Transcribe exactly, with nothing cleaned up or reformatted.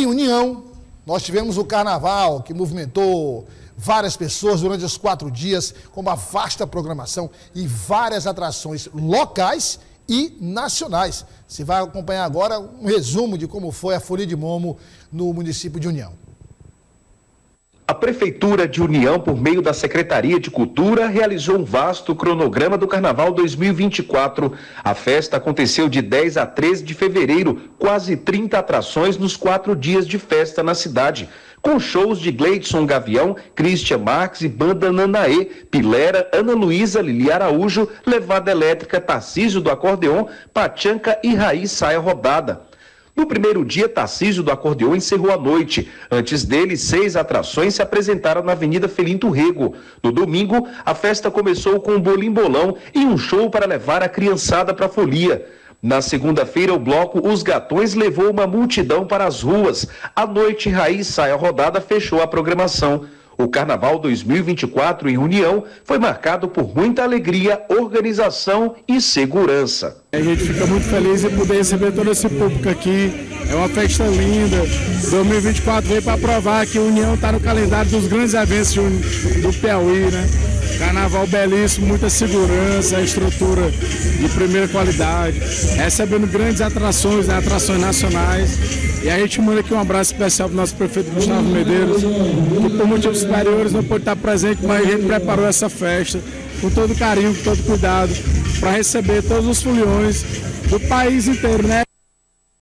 em União, nós tivemos o carnaval que movimentou várias pessoas durante os quatro dias, com uma vasta programação e várias atrações locais e nacionais. Você vai acompanhar agora um resumo de como foi a Folia de Momo no município de União. A Prefeitura de União, por meio da Secretaria de Cultura, realizou um vasto cronograma do Carnaval dois mil e vinte e quatro. A festa aconteceu de dez a treze de fevereiro, quase trinta atrações nos quatro dias de festa na cidade, com shows de Gleidson Gavião, Christian Marques e Banda Nanaê, Pilera, Ana Luísa, Lili Araújo, Levada Elétrica, Tarcísio do Acordeon, Pachanca e Raiz Saia Rodada. No primeiro dia, Tarcísio do Acordeon encerrou a noite. Antes dele, seis atrações se apresentaram na Avenida Felinto Rego. No domingo, a festa começou com um bolim-bolão e um show para levar a criançada para a folia. Na segunda-feira, o bloco Os Gatões levou uma multidão para as ruas. À noite, Raiz Saia Rodada fechou a programação. O Carnaval dois mil e vinte e quatro em União foi marcado por muita alegria, organização e segurança. A gente fica muito feliz em poder receber todo esse público aqui. É uma festa linda. dois mil e vinte e quatro veio para provar que a União está no calendário dos grandes eventos do Piauí, né? Carnaval belíssimo, muita segurança, estrutura de primeira qualidade, recebendo grandes atrações, né, atrações nacionais. E a gente manda aqui um abraço especial para o nosso prefeito Gustavo Medeiros, que por motivos superiores não pôde estar presente, mas a gente preparou essa festa com todo carinho, com todo cuidado, para receber todos os foliões do país inteiro, né?